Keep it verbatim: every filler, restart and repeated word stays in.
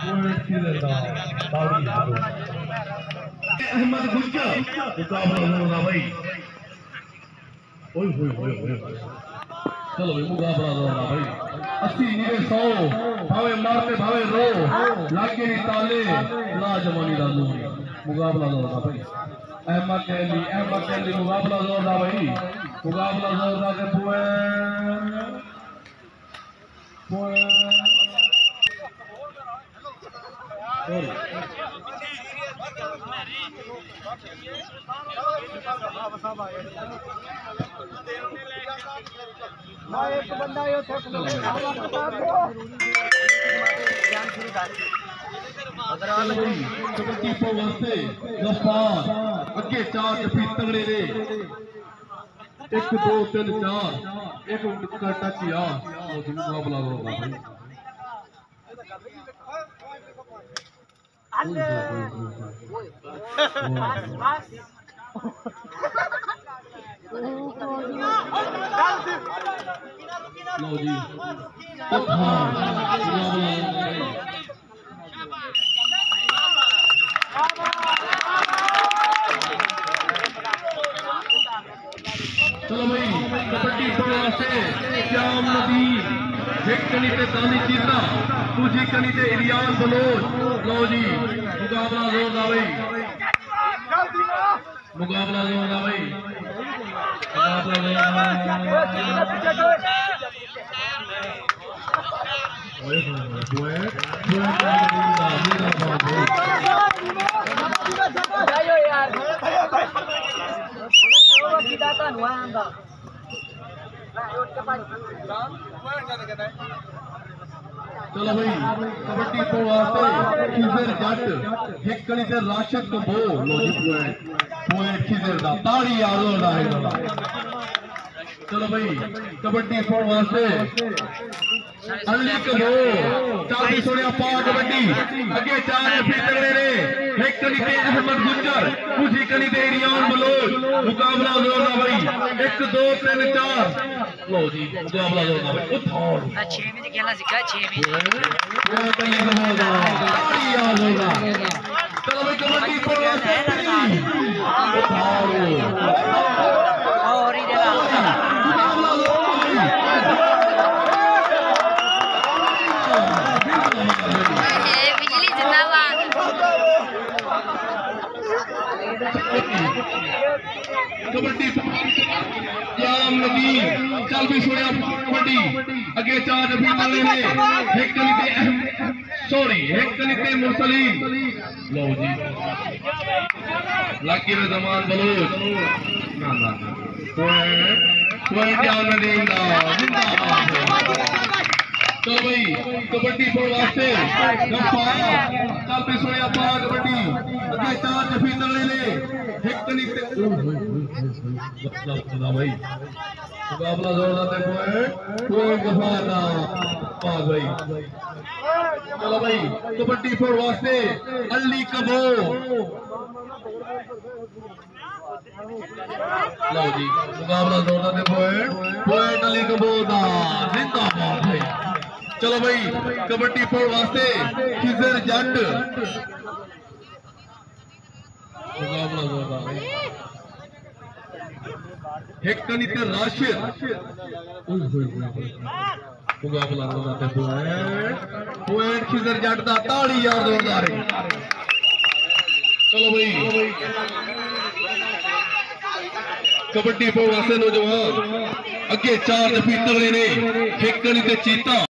अहमद गुज्जर मुकाबला होगा भाई। ओए होए होए होए चलो भाई मुकाबला होगा भाई। अस्सी निरे सौ भावे मारते भावे रो लागे नी ताले ला जमानी दा नूर मुकाबला होगा भाई। अहमद अली अहमद अली मुकाबला होगा भाई। मुकाबला होगा के पुए पुए एक बंदा यो थे कबड्डी को वास्ते गफ्फार अगे चार जफी तगड़े ने एक दो तीन चार एक का टच यार वो मुकाबला होगा भाई। लो जी चलो भाई कबड्डी से श्याम नदी एक कनी पे ताली चीता दूसरी कनी पे इलियास बलोच। लो जी मुकाबला जोरदार भाई। मुकाबला जोरदार भाई। चलो भाई कबड्डी को वास्ते खिजर जट एक कली से राशिद को बो। लो जी पॉइंट पॉइंट खिजर दा ताड़ी यादो दा है। चलो भाई कबड्डी को वास्ते अली को बो चाबी सोनिया पा कबड्डी अगे चार फिर तगड़े ने एक कली पे अहमद गुज्जर दूसरी कली पे रियान बलोच। मुकाबला जोरदार भाई एक दो तीन चार। लो जी मुकाबला जोरदार भाई। उठाओ छह में खेलना सीखा छह में चलो भाई कबड्डी को और ही देना बिजली जिंदाबाद। कबड्डी श्याम नदी चल भी सोया कबड्डी अगे चार जफी तगड़े ने एक कली पे सॉरी एक कली पे मुरसलीम। लो जी लाकी में जमान बलोच ना ना पॉइंट पॉइंट श्याम नदी जिंदाबाद। चलो भाई कबड्डी फोड़ वास्ते गफ्फार चल भी सोया पा कबड्डी अगे चार जफी तगड़े ने एक कली पे भाई। मुकाबला जोरदार है पॉइंट पॉइंट गफ्फार दा पास भाई। चलो भाई कबड्डी फोड़ वास्ते अली कबो। लो जी मुकाबला जोरदार है पॉइंट पॉइंट अली कबो दा जिंदाबाद भाई। चलो भाई कबड्डी फोड़ वास्ते खिजर जट मुकाबला जोरदार भाई। एक कनी पे राशिद मुकाबला जोरदार है पॉइंट पॉइंट खिजर जट दा ताड़ी यार जोरदार है। चलो भाई कबड्डी फोड़ वास्ते नौजवान अगे चार जफी तगड़े ने एक कनी ते चीता।